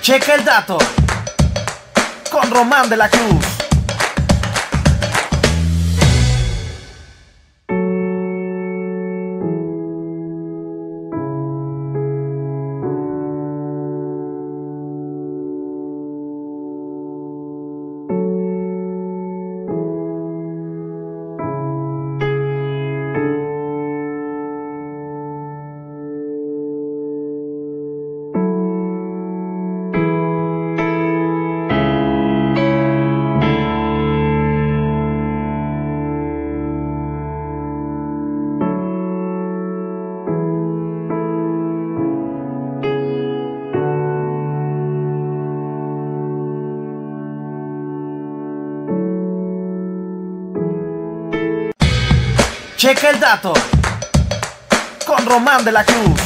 Checa el dato con Román de la Cruz. Checa el dato con Román de la Cruz.